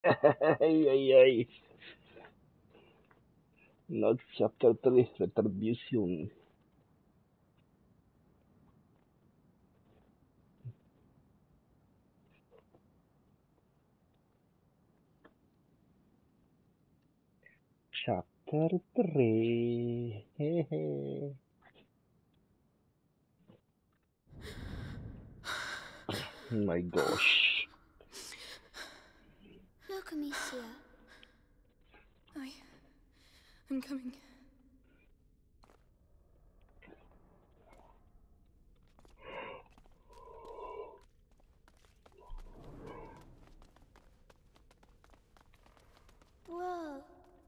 Ay, ay, ay. Not chapter 3, Retribution. Chapter 3. Hehe. My gosh. Look, Amicia. I'm coming. Whoa.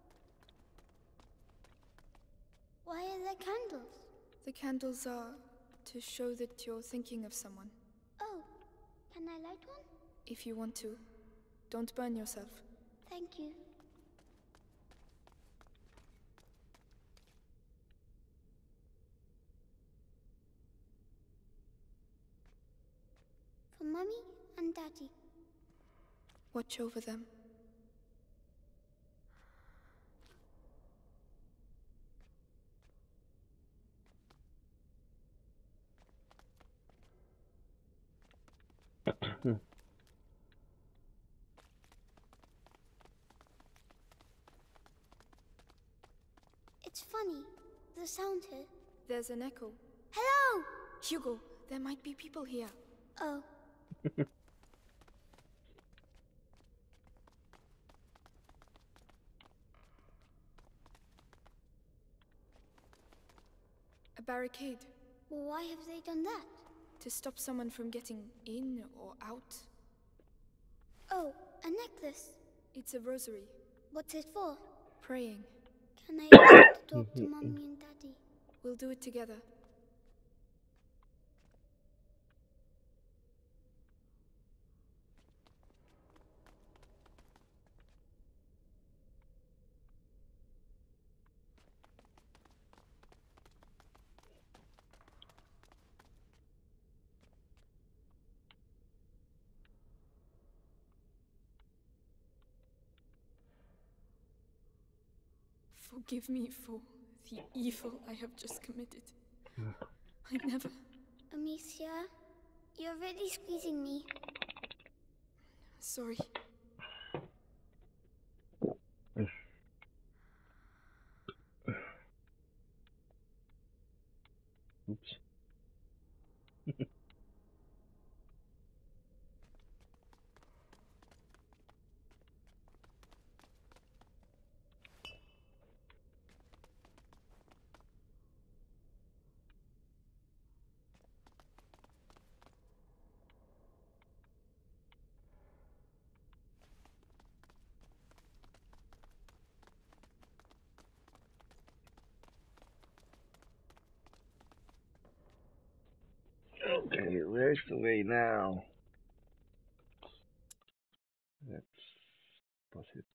Why are there candles? The candles are to show that you're thinking of someone. Oh, can I light one? If you want to, don't burn yourself. Thank you. For Mummy and Daddy. Watch over them. It's funny, the sound here. There's an echo. Hello! Hugo, there might be people here. Oh, A barricade. well, why have they done that? To stop someone from getting in or out. Oh, a necklace. It's a rosary. What's it for? Praying. Can I use it to talk to Mummy and Daddy? We'll do it together. Forgive me for the evil I have just committed. I never... Amicia, you're really squeezing me. Sorry. Oops. Okay, where's the way now? Let's pause it.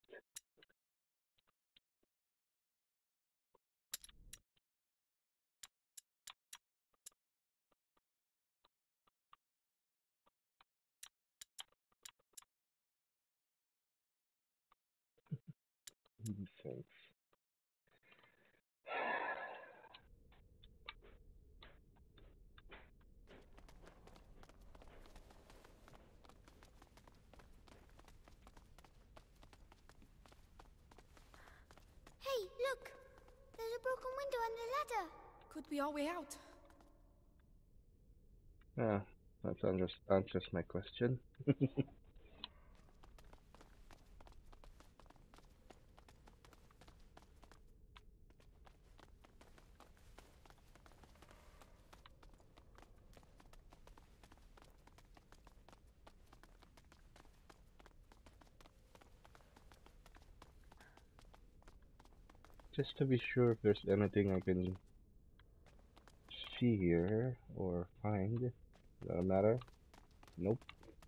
Thanks. Hey, look! There's a broken window and a ladder. Could be our way out. Ah, that answers my question. Just to be sure if there's anything I can see here or find. Does that matter? Nope.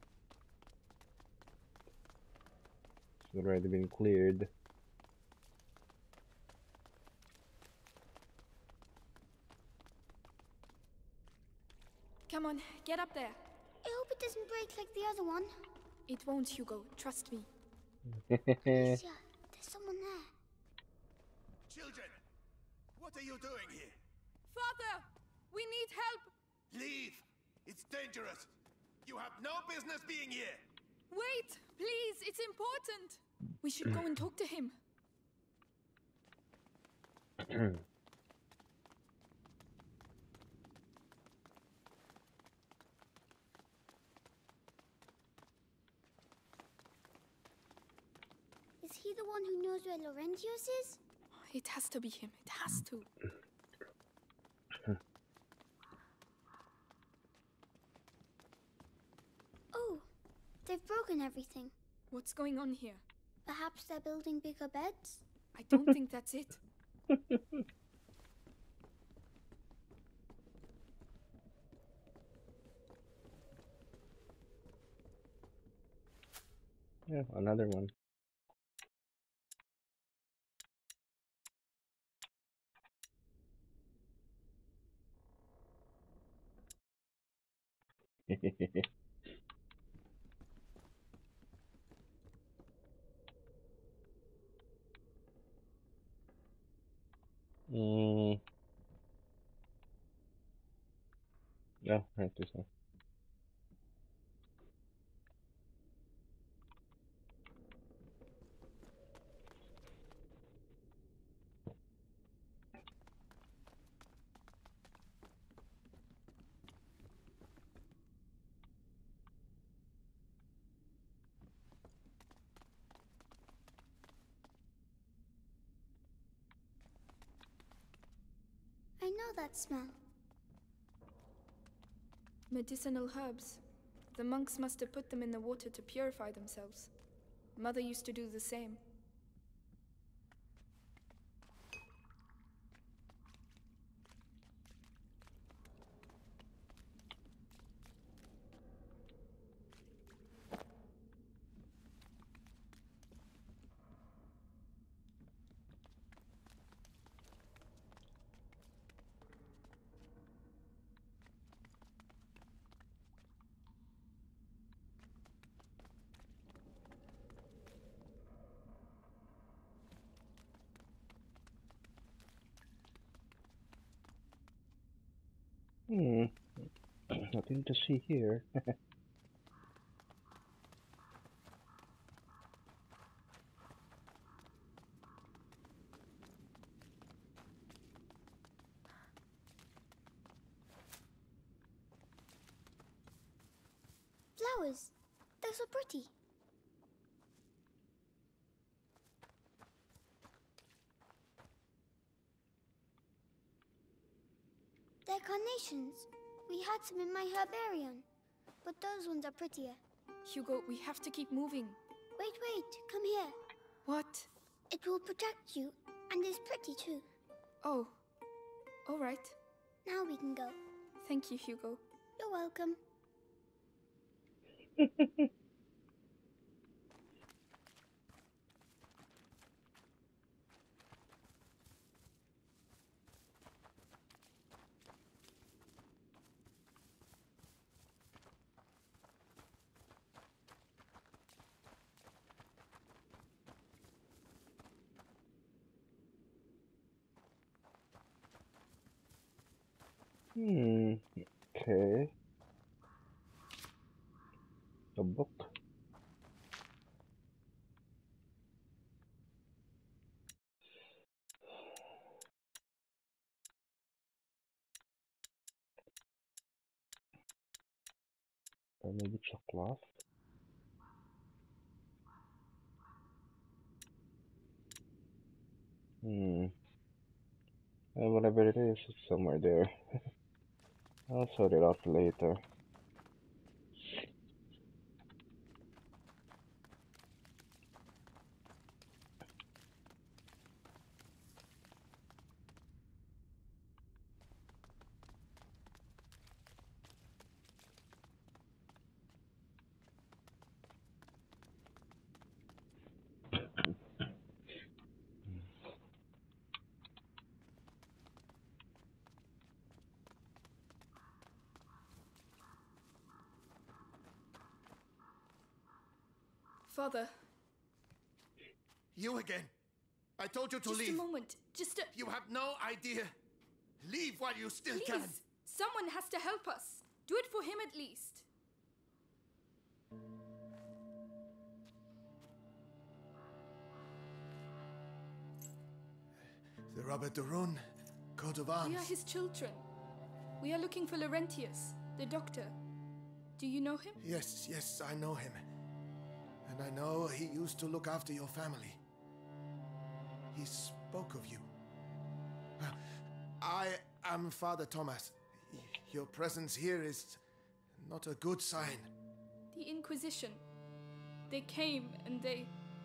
It's already been cleared. Come on, get up there. I hope it doesn't break like the other one. It won't, Hugo. Trust me. Alicia, there's someone there. Children, what are you doing here? Father, we need help. Leave! It's dangerous. You have no business being here. Wait, please, it's important. We should go and talk to him. Is he the one who knows where Laurentius is? It has to be him. It has to. Oh, they've broken everything. What's going on here? Perhaps they're building bigger beds? I don't think that's it. Yeah, another one. mm. Yeah, right this one. I know that smell. Medicinal herbs. The monks must have put them in the water to purify themselves. Mother used to do the same. Hmm. Nothing to see here. Flowers. They're so pretty. They're carnations. We had some in my herbarium. But those ones are prettier. Hugo, we have to keep moving. Wait, come here. What? It will protect you, and is pretty too. Oh. All right. Now we can go. Thank you, Hugo. You're welcome. Okay. A book. Or maybe chocolate. Whatever it is, it's somewhere there. I'll sort it out later. Father, You again. I told you to Just leave. a moment. Just a... You have no idea. Leave while you still Please! can. Someone has to help us. Do it for him at least. The Robert de Rune, coat of arms. We are his children. We are looking for Laurentius, the doctor. Do you know him? Yes, yes, I know him. And I know he used to look after your family. He spoke of you. I am Father Thomas. Your presence here is not a good sign. The Inquisition. They came and they...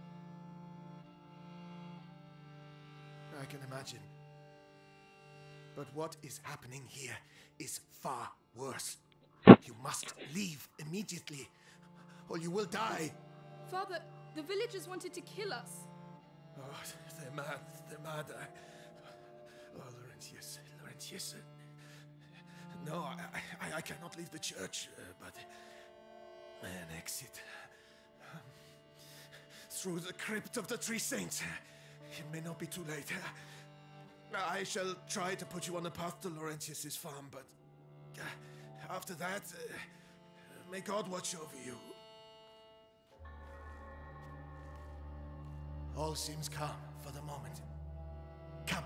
I can imagine. But what is happening here is far worse. You must leave immediately, or you will die. Father, the villagers wanted to kill us. Oh, they're mad. They're mad. Oh, Laurentius. Laurentius. No, I cannot leave the church, but an exit through the crypt of the Three Saints. It may not be too late. I shall try to put you on the path to Laurentius's farm, but after that, may God watch over you. All seems calm for the moment. Come.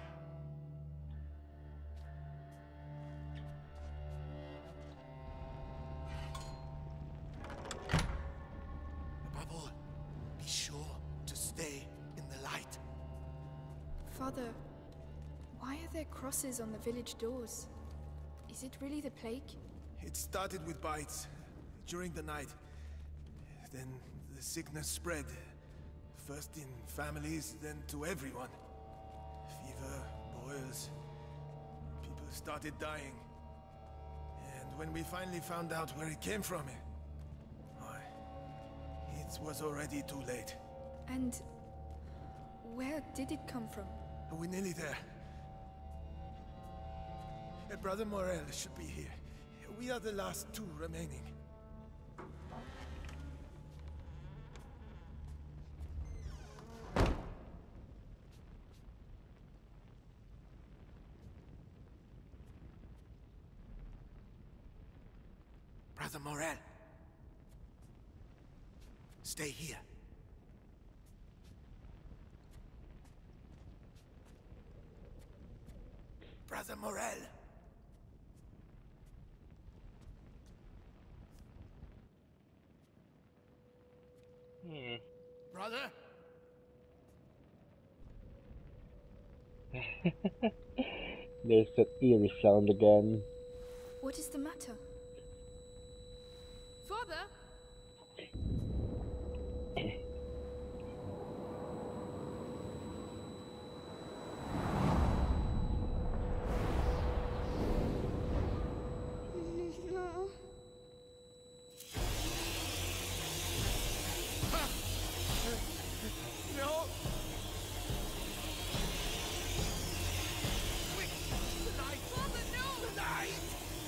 Above all, be sure to stay in the light. Father, why are there crosses on the village doors? Is it really the plague? It started with bites during the night. Then the sickness spread. First in families, then to everyone. Fever, boils. People started dying. And when we finally found out where it came from, it was already too late. And where did it come from? We're nearly there. Brother Morel should be here. We are the last two remaining. Brother Morel. Stay here. Brother Morel. Brother? There's that eerie sound again. What is the matter? Father? No. No! Quick! The light! Father, no! The light!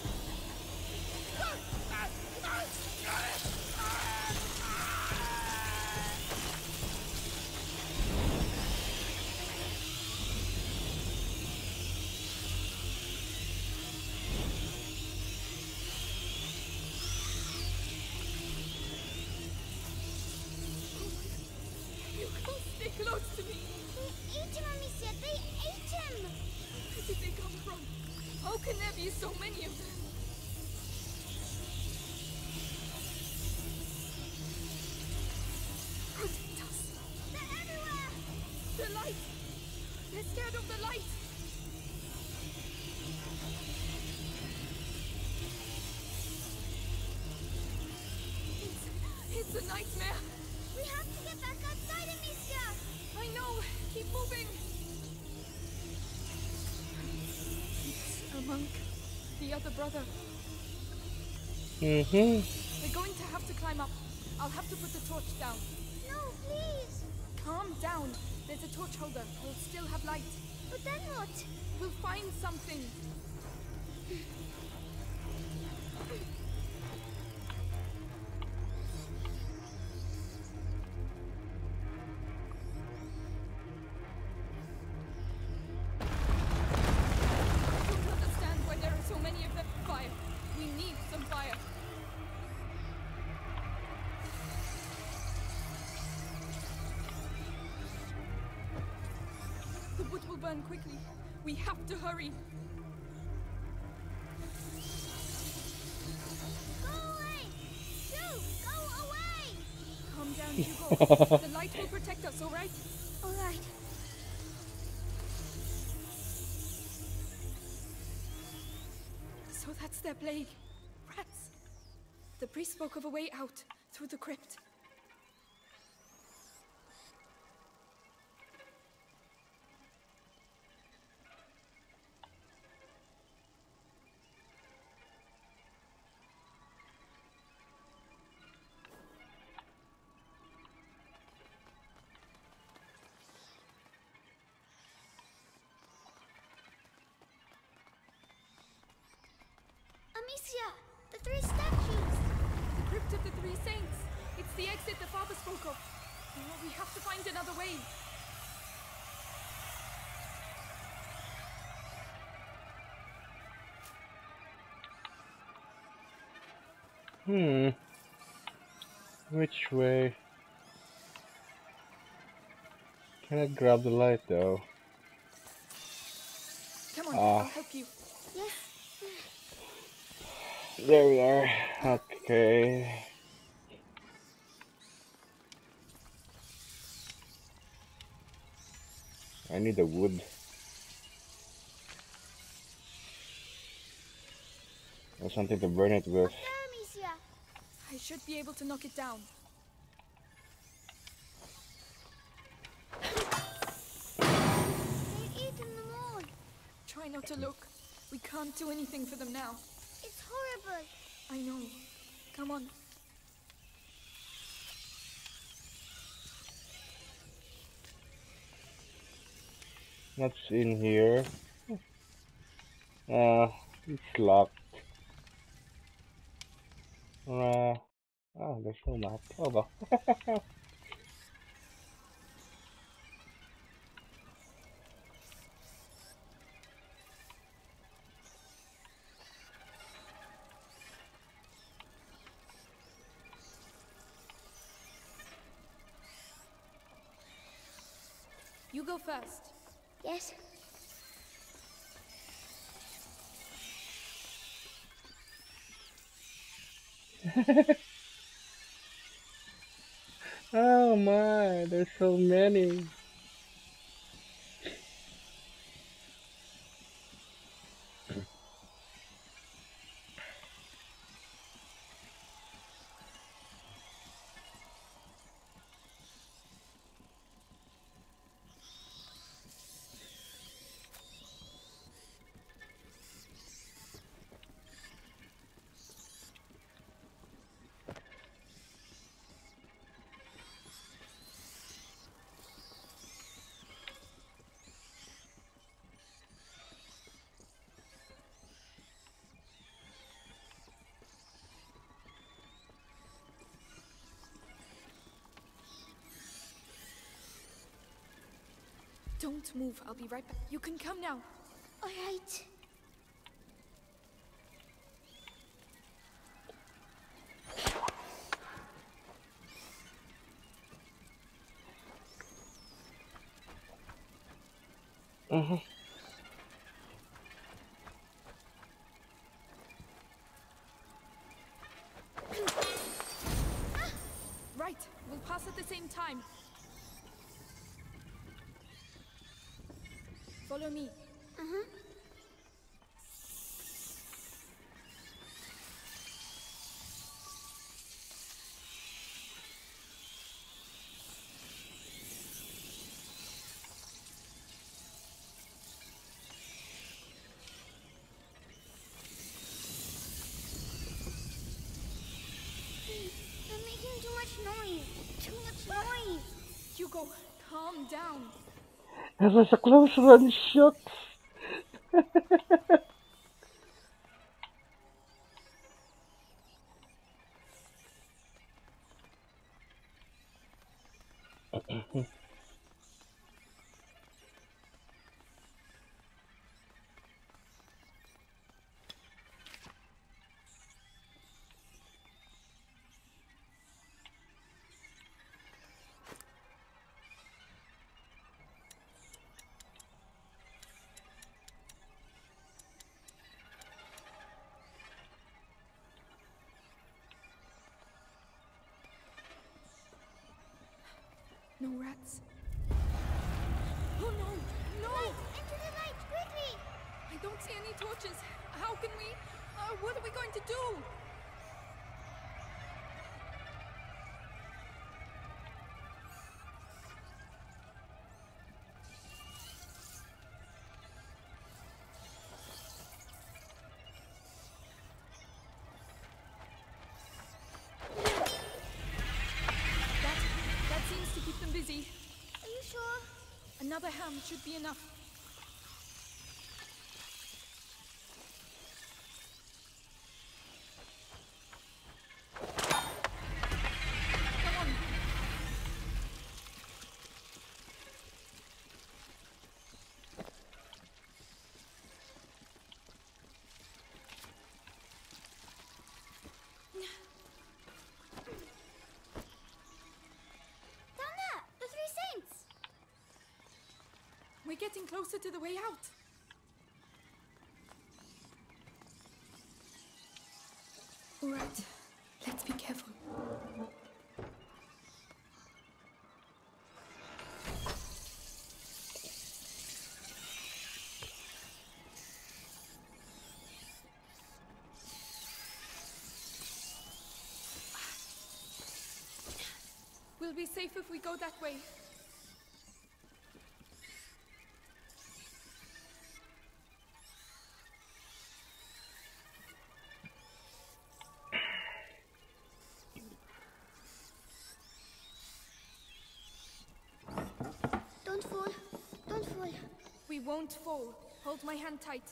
You can't stay close to me! They ate him, Amicia. They ate him. Where did they come from? How can there be so many of them? Protect us! They're everywhere. The light! They're scared of the light! It's a nightmare! We have to get back outside, Amicia. I know! Keep moving! It's a monk. The other brother. We're going to have to climb up. I'll have to put the torch down. No, please. Calm down. There's a torch holder. We'll still have light. But then what? We'll find something. burn quickly. We have to hurry. Go away! Shoo! Go away! Calm down, Hugo. The light will protect us, all right? All right. So that's their plague. Rats. The priest spoke of a way out, through the crypt. Amicia! The 3 statues! The crypt of the 3 saints. It's the exit the father spoke of. Oh, we have to find another way. Which way? Can I grab the light though? Come on, I'll help you. Yes. There we are. Okay. I need the wood. Or something to burn it with. There, Amicia! I should be able to knock it down. They've eaten them all. Try not to look. We can't do anything for them now. It's horrible. I know. Come on. What's in here? It's locked. Oh, there's no map. Oh well. You go first. Yes. Oh my, there's so many. Don't move. I'll be right back. You can come now. All right. Right. We'll pass at the same time. Follow me. Uh-huh. They're making too much noise. Too much noise. Hugo, calm down. That was a close one, shucks. No rats. Oh no! No! Light! Into the light! Quickly! I don't see any torches. How can we? What are we going to do? That seems to keep them busy. Are you sure? Another ham should be enough. Come on. Down there! The Three Saints! We're getting closer to the way out. All right, let's be careful. We'll be safe if we go that way. Don't fall. Don't fall. We won't fall. Hold my hand tight.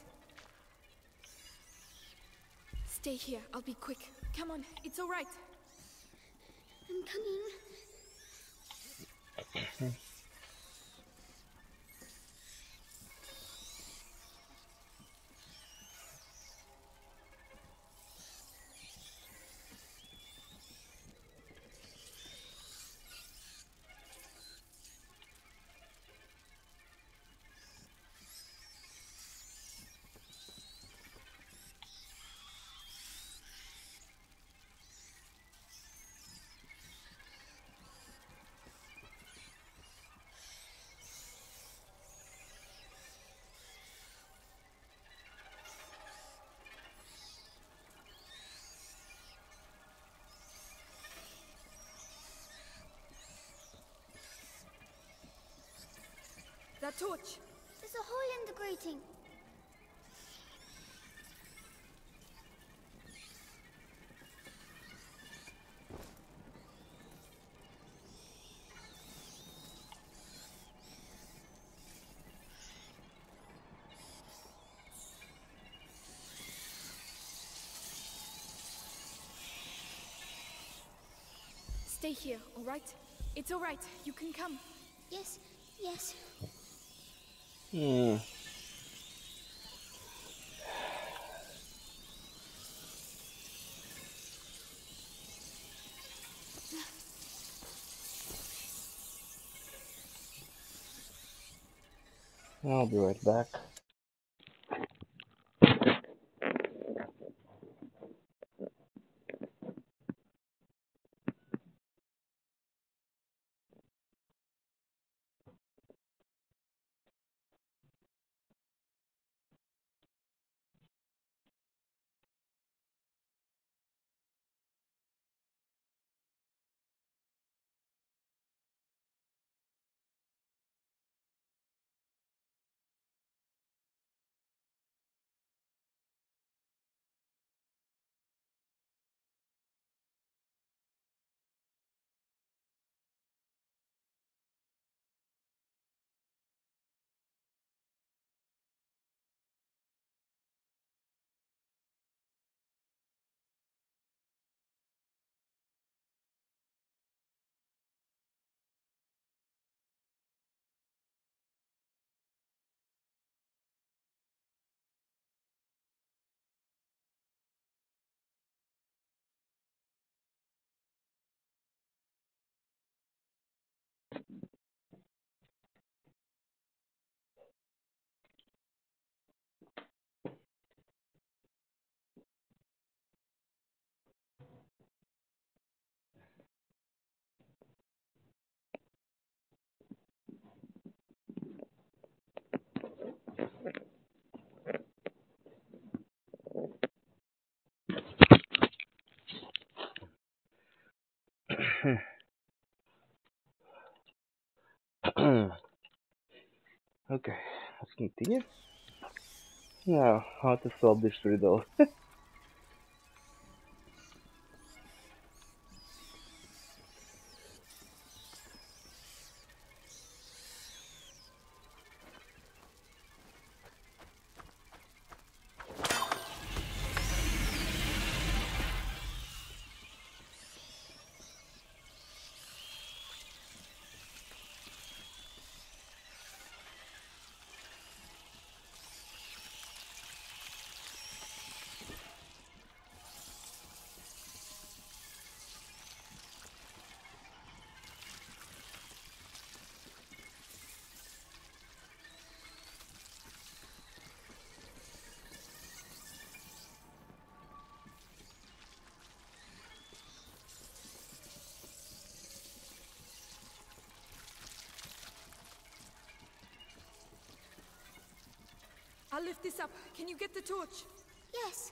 Stay here. I'll be quick. Come on. It's all right. I'm coming. That torch. There's a hole in the grating. Stay here, all right? It's all right. You can come. Yes, yes. I'll be right back. Okay, let's continue. Now, how to solve this riddle? I'll lift this up. Can you get the torch? Yes.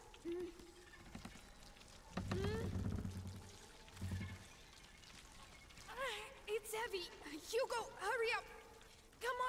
It's heavy. Hugo, hurry up. Come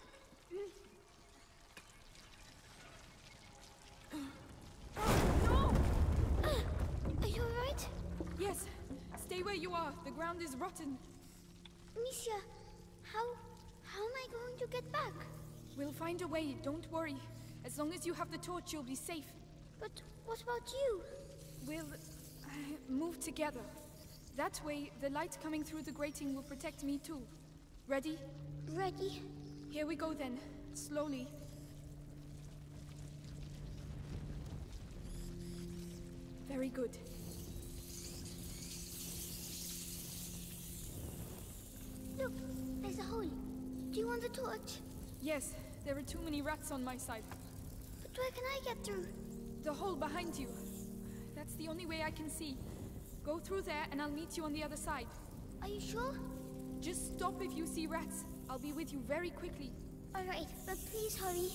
on. No! Are you alright? Yes. Stay where you are. The ground is rotten. Misha, how am I going to get back? We'll find a way. Don't worry. As long as you have the torch, you'll be safe. But what about you? We'll move together. That way, the light coming through the grating will protect me too. Ready? Ready? Here we go then. Slowly. Very good. Look, there's a hole. Do you want the torch? Yes, there are too many rats on my side. But where can I get through? The hole behind you. That's the only way I can see. Go through there and I'll meet you on the other side. Are you sure? Just stop if you see rats. I'll be with you very quickly. Alright, but please hurry.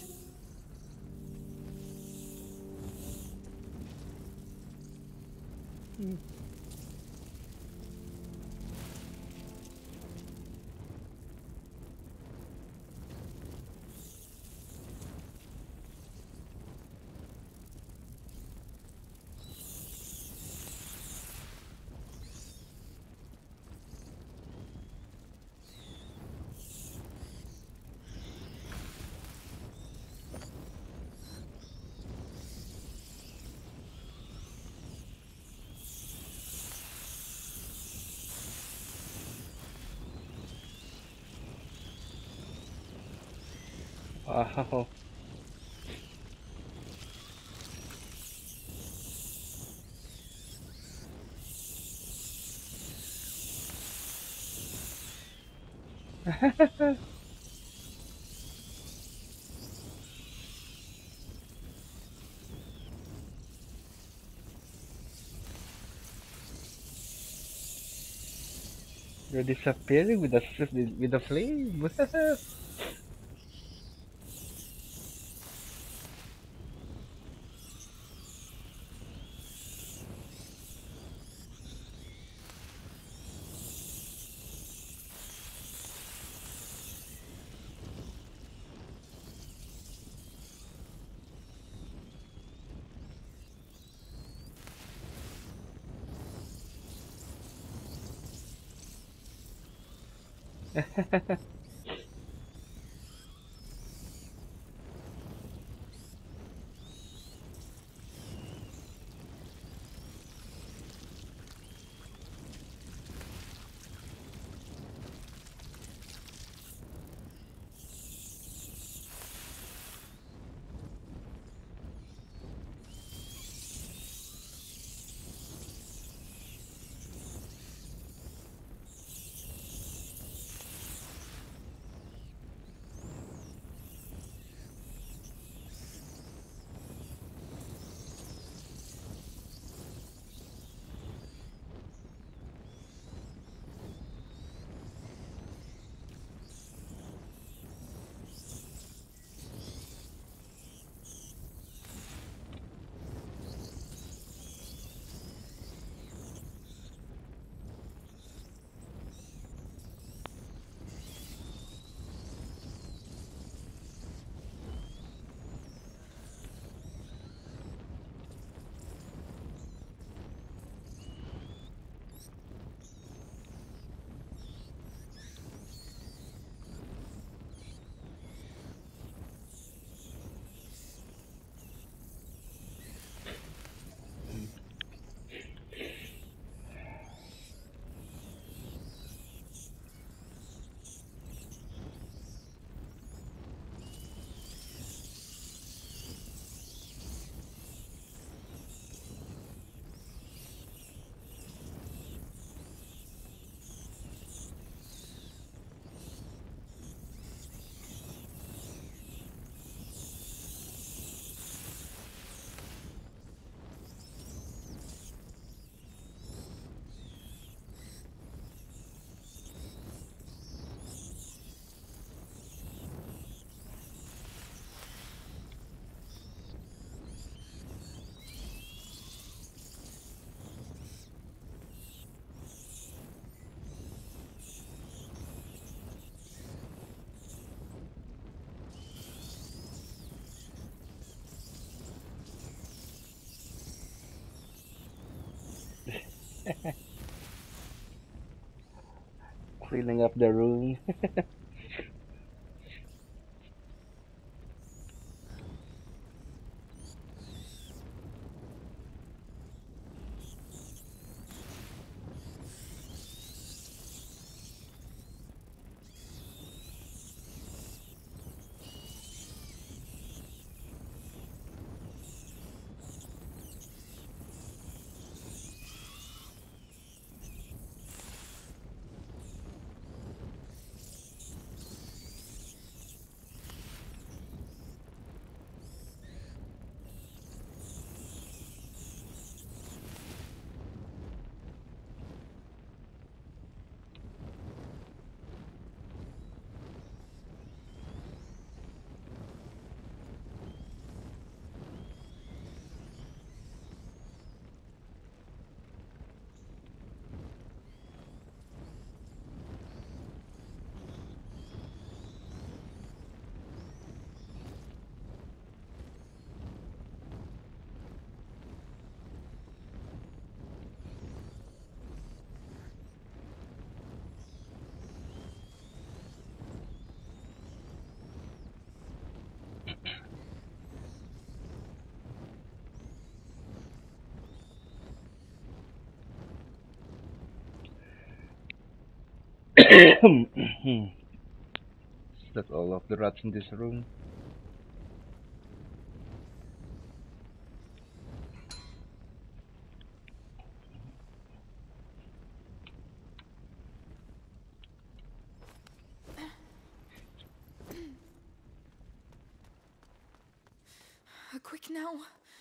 Wow. You're disappearing with the flame. Cleaning up the room. That's all of the rats in this room. Quick now.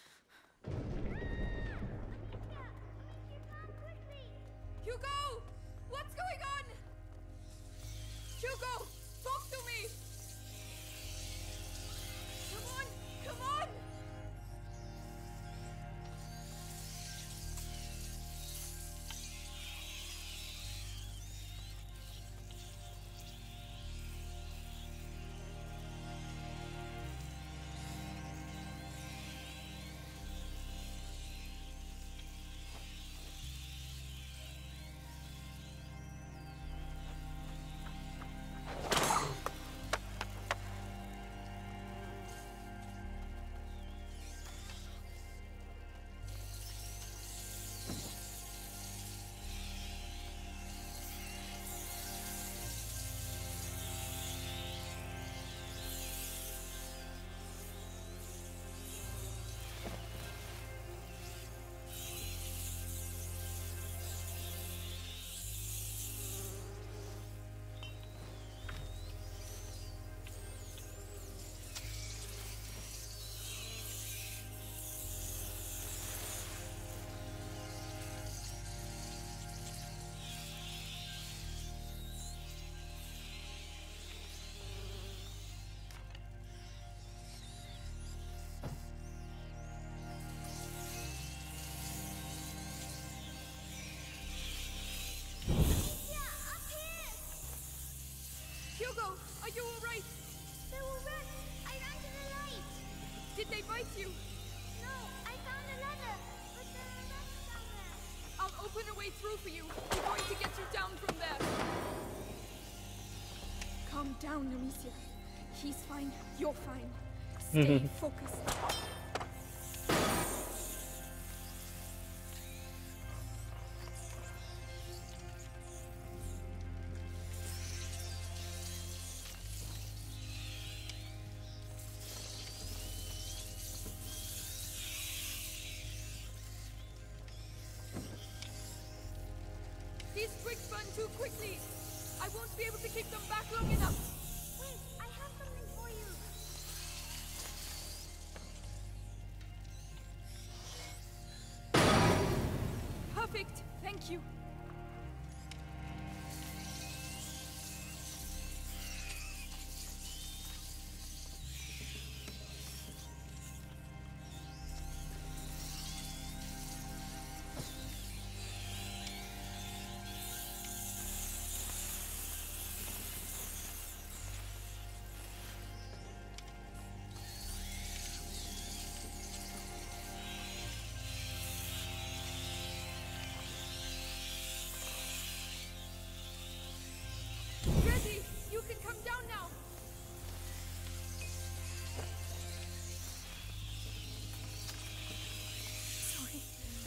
Hugo! What's going on? Hugo! Talk to me! Come on! Come on! Hugo, are you alright? There were rats. I ran to the light. Did they bite you? No, I found a ladder, but there are rats down there. I'll open a way through for you. We're going to get you down from there. Calm down, Amicia. He's fine. You're fine. Stay focused. These twigs burn too quickly. I won't be able to keep them back long enough. Wait, I have something for you. Perfect. Thank you.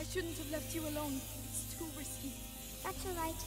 shouldn't have left you alone. It's too risky. That's all right.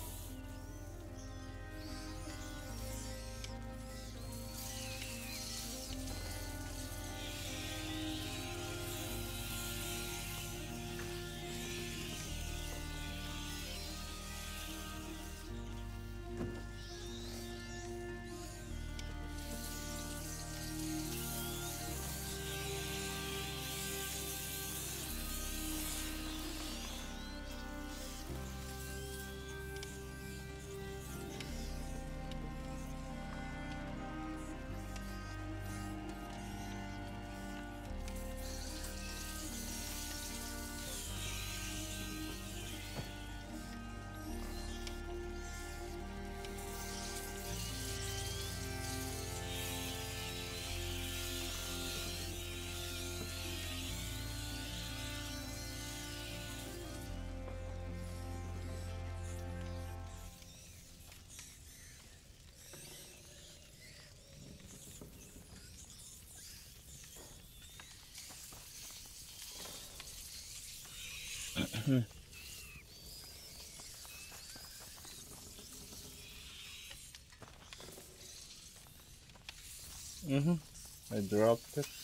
I dropped it.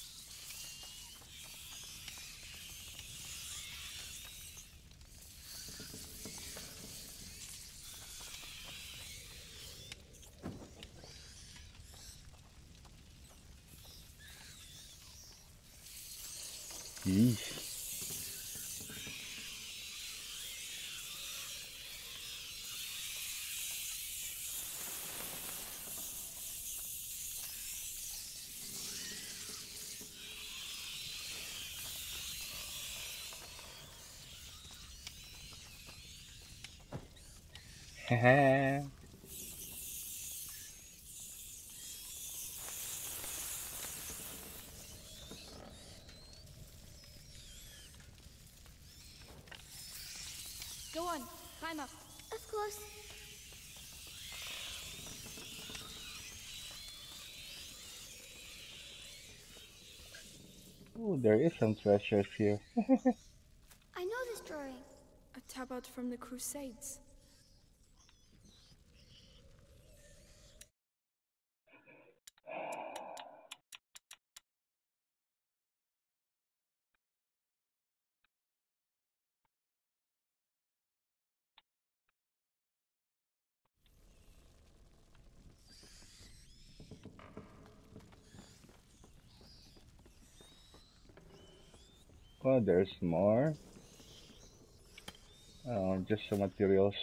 Yeesh. Haha. Go on, climb up. Of course. Oh, there is some treasures here. I know this drawing. A tabard from the Crusades. Oh, there's more. Just some materials.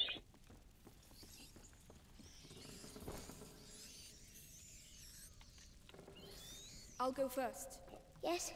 I'll go first. Yes.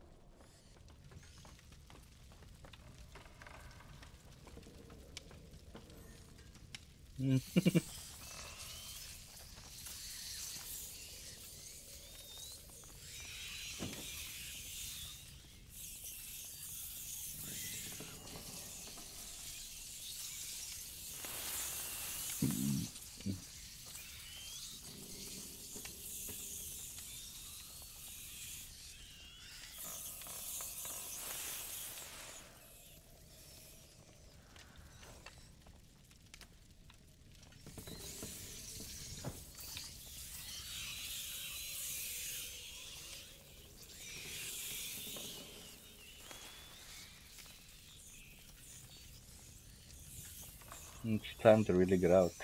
It's time to really get out.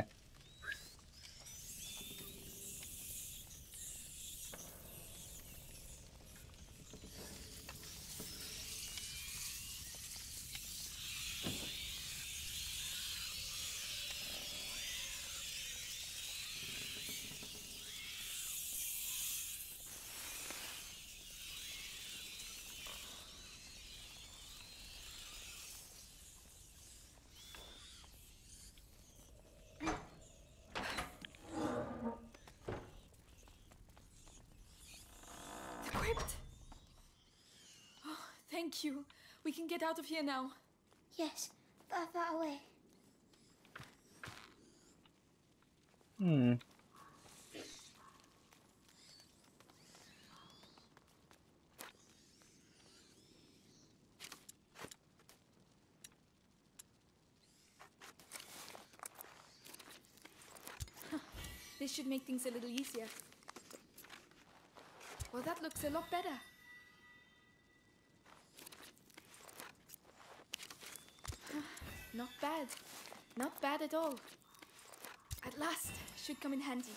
The crypt! Oh, thank you. We can get out of here now. Yes. Far, far away. Hmm. This should make things a little easier. Well, that looks a lot better. Not bad. Not bad at all. At last, should come in handy.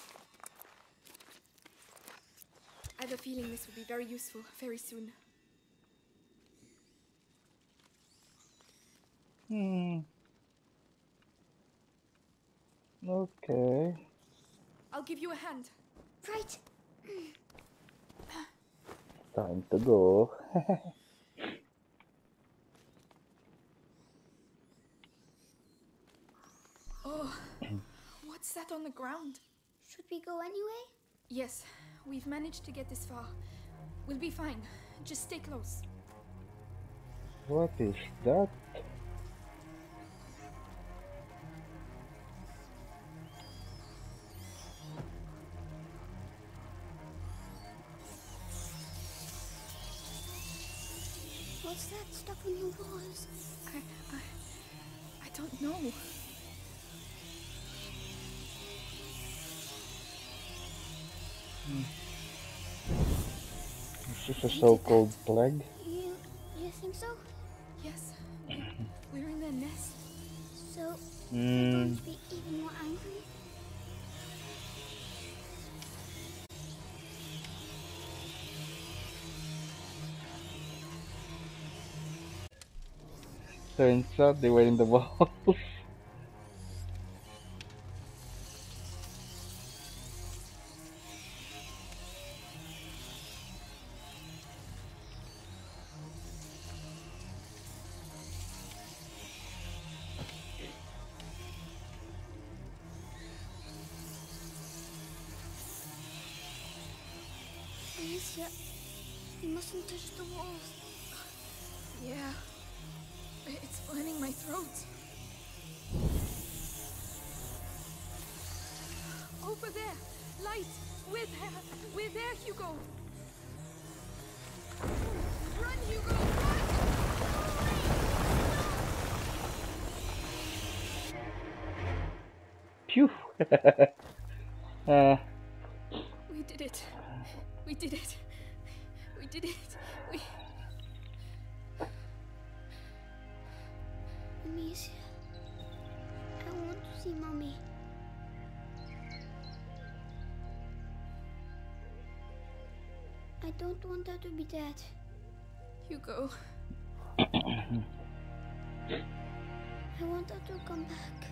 I have a feeling this will be very useful very soon. Okay. I'll give you a hand. Right. Time to go. Oh, what's that on the ground? Should we go anyway? Yes, we've managed to get this far. We'll be fine. Just stay close. What is that? What's that stuff on your walls? I don't know. Is this a so-called plague? You think so? Yes, we're in their nest. So they're going to be even more angry? Turns out they were in the walls. Alicia, you mustn't touch the walls. Yeah, it's burning my throat. Over there, light. We're there, Hugo. Run, Hugo, run! Phew. We did it. We did it. We did it. Amicia, I want to see Mommy. I don't want her to be dead. Hugo. I want her to come back.